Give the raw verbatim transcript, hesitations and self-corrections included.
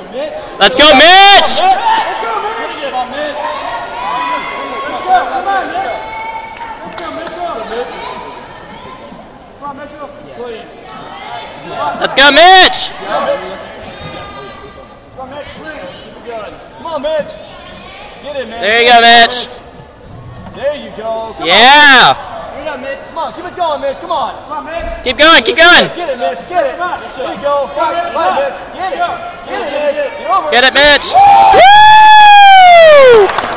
Let's go, Mitch! Let's go, Mitch! Come on, Mitch. Get it, man. There you go, Mitch. There you go. Come yeah. On. Here you go, Mitch. Come on, keep it going, Mitch. Come on. Come on, Mitch. Keep going, keep going. Get it, Mitch. Get it. There you go. Right, right, Mitch. Get it. Get it, Mitch. Get over it. Get it, Mitch. Woo!